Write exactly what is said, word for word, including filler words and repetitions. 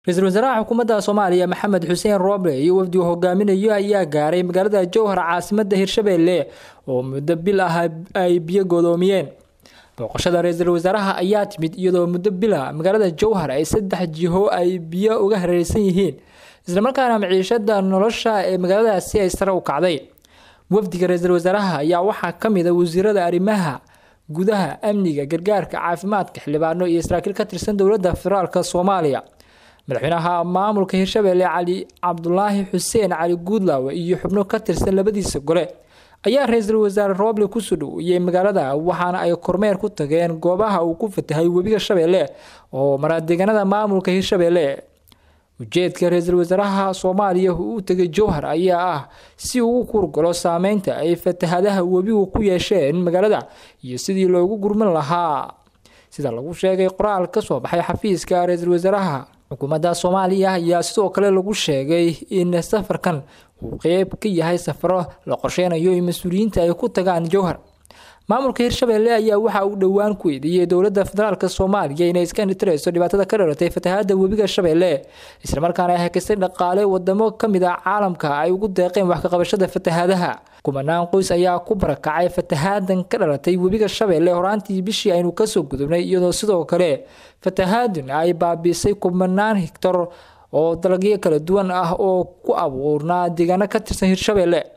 رئيس الوزراء حكومة Soomaaliya Maxamed Xuseen Roble iyo wafdi hogaaminayo ayaa gaaray magaalada Jowhar caasimadda Hirshabelle oo muddo bil ah ay biyo godoomiyeen. Booqashada ra'iisul wasaaraha ayaa timid iyadoo muddo bil ah magaalada Jowhar ay saddex jiho ay biyo uga hareeraysan yihiin, isla markaana maciishada nolosha ee magaaladaasi ay sare u kacday. Wafdiga ra'iisul wasaaraha ayaa waxaa ka mid ah wasiirada arrimaha gudaha, amniga, gargaarka, caafimaadka, xildhibaano iyo saraakiil ka tirsan dowladda federaalka Soomaaliya. madaxweynaha maamulka Hirshabelle Cali Cabdullaahi Xuseen Cali Guudlaawe iyo xubno ka tirsan labadiisa gole ayaa ra'iisul wasaare Roble ku soo dhaweeyay magaalada, waxaana ay kormeer ku tageen goobaha uu ku fatahay webiga Shabeelle oo mara deegaanada maamulka Hirshabelle. ujeedka ra'iisul wasaaraha Soomaaliya uu tagay Jowhar ayaa ah si uu ku galo saameynta ay fatahadaha webigu ku yeesheen magaalada iyo sidii loogu gurman lahaa, sida lagu sheegay qoraal ka soo baxay xafiiska ra'iisul wasaaraha. xukuumadda Soomaaliya ayaa sidoo kale lagu sheegay in safarkan uu qayb ka yahay safaro la qorsheynayo in mas'uuliyiinta ay ku tagaan Jowhar. maamulka Hirshabelle ayaa waxa uu dhawaan ku eedeeyay dowladda federaalka Soomaaliya inay iska nitreyso dhibaatada ka dhalatay fatahada webiga Shabeelle, isla markaana ay hakisay dhaqaale wadamo ka mid ah caalamka ay ugu deeqeen wax ka qabashada fatahadaha. kumanaan qoys ayaa ku barakacay fatahadan ka dhalatay webiga Shabeelle horaantii bishii aynu ka soo gudubnay, iyadoo sidoo kale fatahadan ay baabisay kumanaan hektar oo dalagyo kala duwan ah oo ku abuurnaa deegaano ka tirsan Hirshabelle.